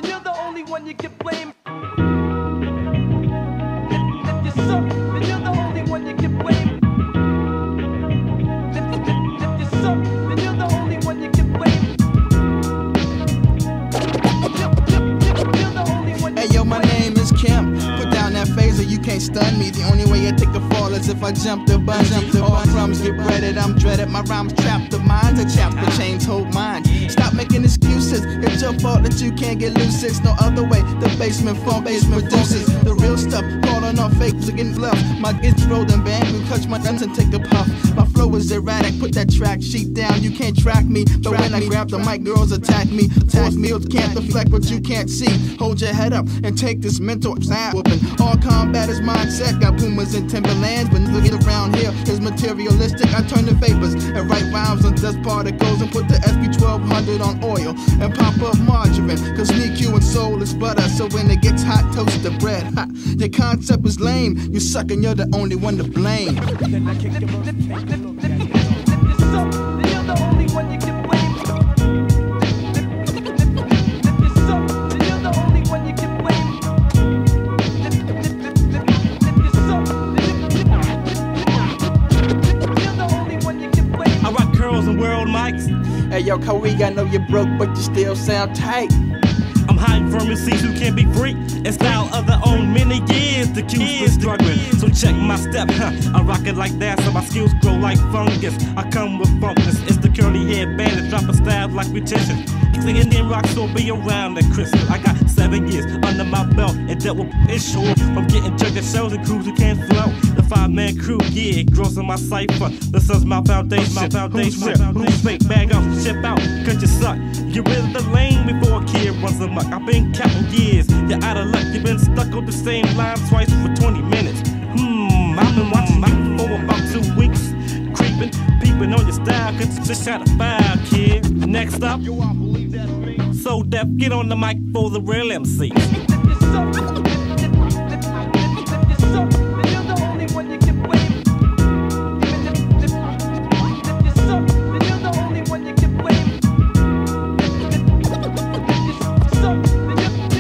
then you're the only one you can blame. If you suck, then you're the only one you can blame. If you suck, then you're the only one you can blame. You're the only one. Hey yo, my name is Kim. Put down that phaser, you can't stun me. The only way I take a fall is if I jump the bungee. All crumbs get breaded, I'm dreaded. My rhymes trap the minds, a chapter chains hold mine. Stop making excuses. It's your fault that you can't get loose. It's no other way. The basement funk is produces the real stuff. Calling off fake, looking bluff. My gets rolled and bamboo. Clutch my guns and take a puff. My flow is erratic. Put that track sheet down. You can't track me. But when I grab the mic, girls attack me. Force me can't deflect what you can't see. Hold your head up and take this mental slap whooping. All combat is mindset. Got Pumas and Timberlands. When looking around here is materialistic. I turn the vapors and write rhymes on dust particles and put the SP1200 on oil and pop up margarine. Cause me, Q, and soul is butter. So when it gets hot, toast the bread. Ha. Your concept is lame. You suck and you're the only one to blame. If you suck, then you're the only one you can blame. If you suck, then you're the only one you can blame. If you suck, then you're the only one you can blame. I rock curls and world mics. Hey yo, Kobe, I know you're broke, but you still sound tight. I'm hiding from MCs who can't be free and style of their own. Many years the Q's been struggling, so check my step, I rock it like that so my skills grow like fungus. I come with funkness, it's the curly head bandit, drop a stab like retention. The Indian rock so be around at Christmas. I got 7 years under my belt and dealt with issues from getting jerked at shows and crews who can't flow. The 5-man crew, yeah, it grows in my cipher. This is my foundation, Who's real? Who's fake? Bag off, ship out, cause you suck. You're in the lane before a kid runs amok. I've been counting years, you're out of luck. You've been stuck on the same line twice for 20 minutes. I've been watching you for about 2 weeks. Creeping, peeping on your style, cause it's just out of file, kid. Next up, So Def, get on the mic for the real MC. If you suck, then you're the only one you can blame. If you suck, then you're the only one you can blame. If you suck, then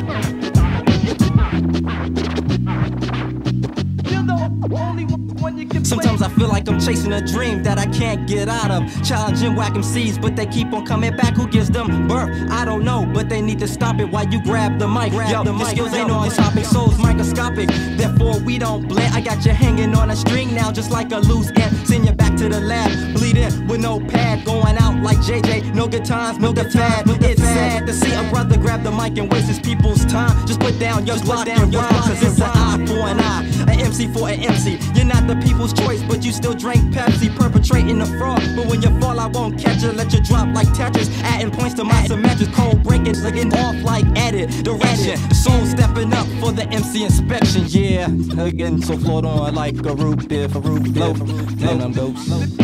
you're the only one you can blame. Sometimes I feel like I'm chasing a dream that I can't get out of. Challenging whack MCs, but they keep on coming back. Who gives them birth? I don't know, but they need to stop it while you grab the mic. Yo, your skills ain't on topic, soul's microscopic. Therefore, we don't blend. I got you hanging on a string now, just like a loose end. Send you back to the lab, bleeding with no pad. Going out like JJ, no good times, no good fad. It's sad to see a brother grab the mic and waste his people's time. Just put down your block and rhyme, cause it's an eye for an eye, an MC for an MC. You're not the people's choice, but you still drink Pepsi, perpetrating the fraud. But when you fall, I won't catch you, let you drop like Tetris. Adding points to my symmetric, cold breakage, looking off like edit direction. Soul stepping up for the MC inspection, yeah. Getting so float on like a root beer for root blow. And I'm ghost.